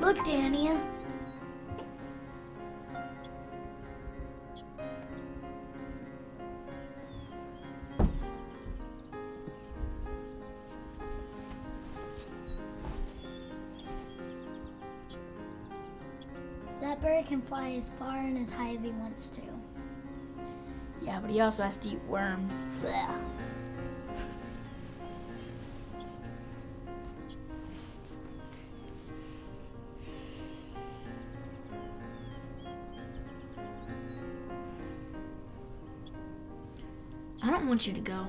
Look, Dania. That bird can fly as far and as high as he wants to. Yeah, but he also has to eat worms. Blech. I don't want you to go.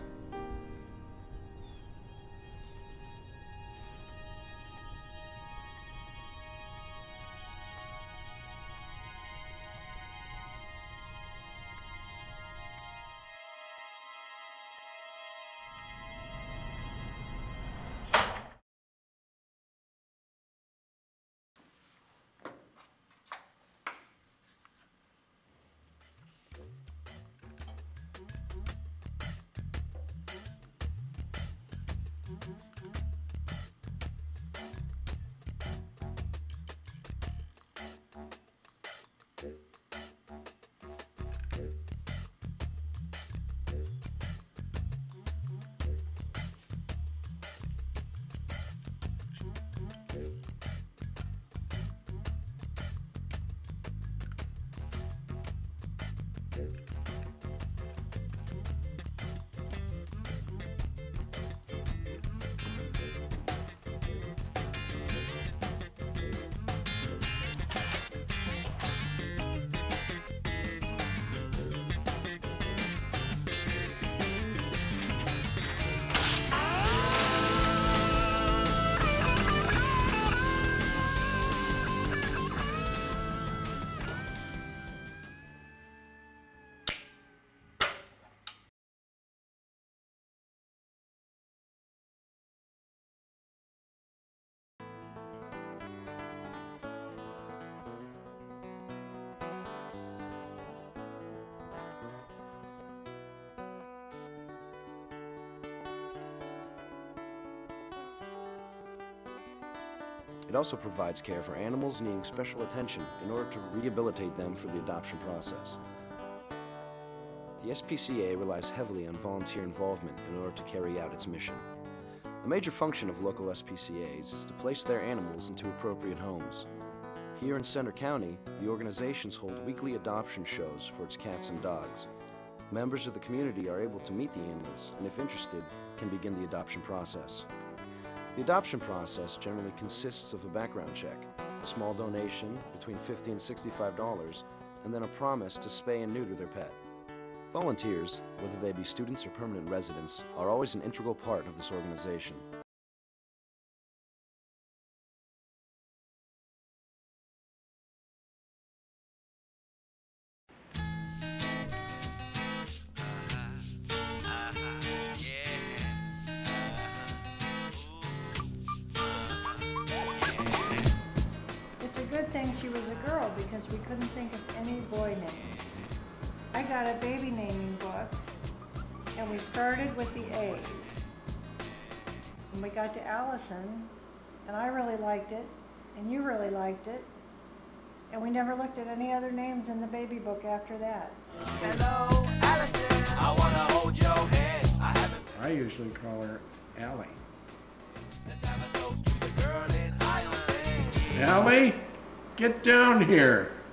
It also provides care for animals needing special attention in order to rehabilitate them for the adoption process. The SPCA relies heavily on volunteer involvement in order to carry out its mission. A major function of local SPCAs is to place their animals into appropriate homes. Here in Center County, the organizations hold weekly adoption shows for its cats and dogs. Members of the community are able to meet the animals and, if interested, can begin the adoption process. The adoption process generally consists of a background check, a small donation between $50 and $65, and then a promise to spay and neuter their pet. Volunteers, whether they be students or permanent residents, are always an integral part of this organization. It's a good thing she was a girl because we couldn't think of any boy names. I got a baby naming book and we started with the A's. And we got to Allison and I really liked it and you really liked it. And we never looked at any other names in the baby book after that. Hello, Allison. I wanna hold your hand. I usually call her Allie. Let's have a toast to the girl in aisle 10. Allie, get down here.